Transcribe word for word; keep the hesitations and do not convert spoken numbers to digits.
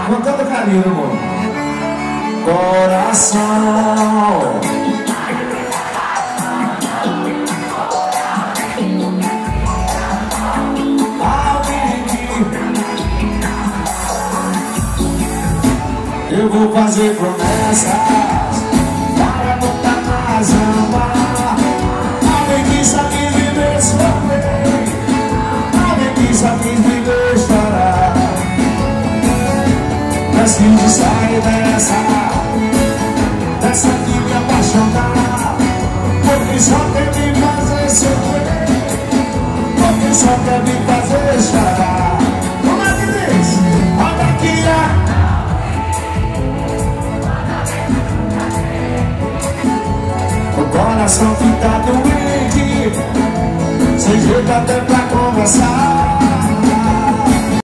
Com todo carinho, amor. Coração, eu vou fazer promessas para nunca mais amar. Alguém que sabe viver sofrer, alguém que sabe viver chorar. Mas que me sai dessa, dessa de me apaixonar. Porque só quer me fazer sofrer, porque só quer me fazer chorar. Como é que diz? Olha aqui, o coração fica doente, sem jeito até pra conversar.